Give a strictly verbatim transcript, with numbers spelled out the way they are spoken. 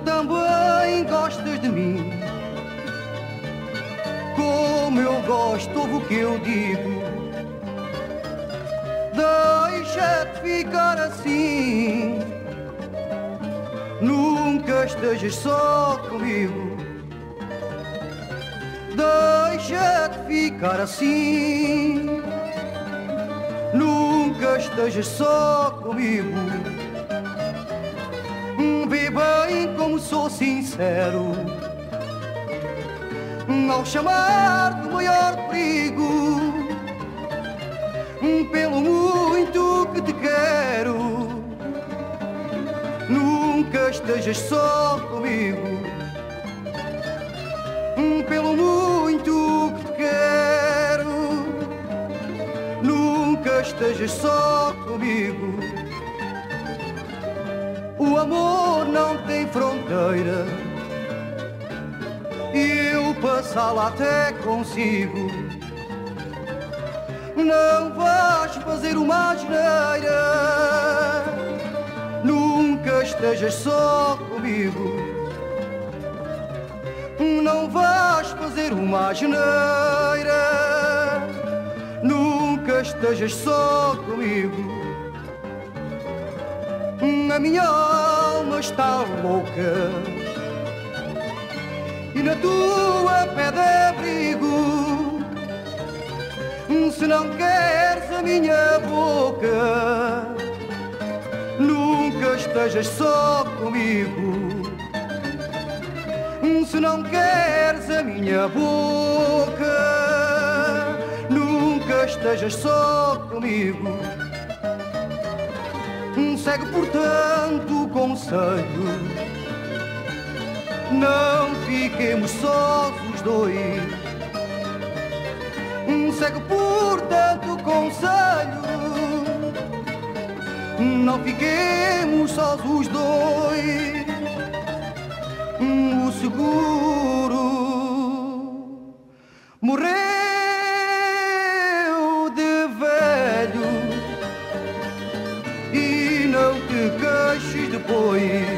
também gostas de mim, como eu gosto, ouve o que eu digo. Deixa-te ficar assim, nunca estejas só comigo. Deixa-te ficar assim, nunca estejas só comigo. Vê bem como sou sincero ao chamar do maior perigo, pelo muito que te quero. Nunca estejas só comigo, pelo muito que te quero. Nunca estejas só comigo. O amor não tem fronteira e eu passá-la até consigo. Não vais fazer uma asneira, nunca estejas só comigo. Não vais fazer uma asneira, nunca estejas só comigo. A minha alma está louca e na tua pede abrigo. Se não queres a minha boca, nunca estejas só comigo. Se não queres a minha boca, nunca estejas só comigo. Segue, portanto, o conselho, não fiquemos sós os dois. Segue, portanto, o conselho, não fiquemos sós os dois. O seguro morreu de velho e não te queixes depois.